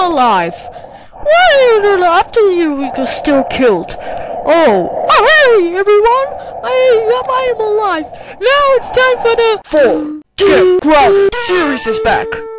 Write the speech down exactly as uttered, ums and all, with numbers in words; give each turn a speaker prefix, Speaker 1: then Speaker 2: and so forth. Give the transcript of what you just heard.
Speaker 1: alive. Why are you after you were still killed? Oh, oh hey everyone! I am alive. Now it's time for the
Speaker 2: Four, two, one, series is back.